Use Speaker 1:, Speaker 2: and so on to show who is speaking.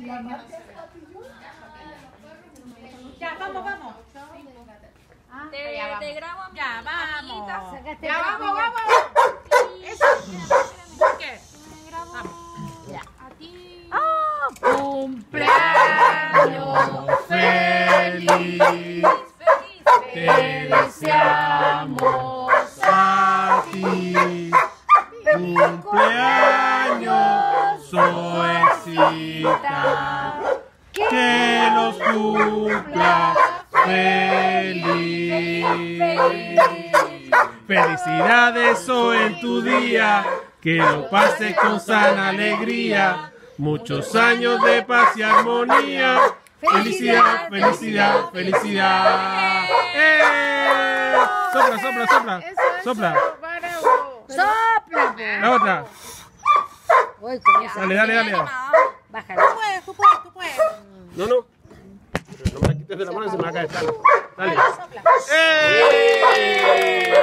Speaker 1: Ya, vamos.
Speaker 2: Te grabo a mí.
Speaker 1: Ya, vamos.
Speaker 2: Ya, vamos.
Speaker 1: Eso. ¿Qué?
Speaker 2: Te grabo a ti.
Speaker 3: Cumpleaños feliz, te deseamos a ti. Cumpleaños, Zoecita, que los cumplas feliz. Felicidades, Zoe, en tu día, que lo pases con sana alegría. Muchos años de paz y armonía. Felicidad. Sopla. La otra. Dale.
Speaker 1: Bájale. Tú puedes.
Speaker 3: No. No me la quites de la mano y se me va a caer. Dale.
Speaker 1: Sopla.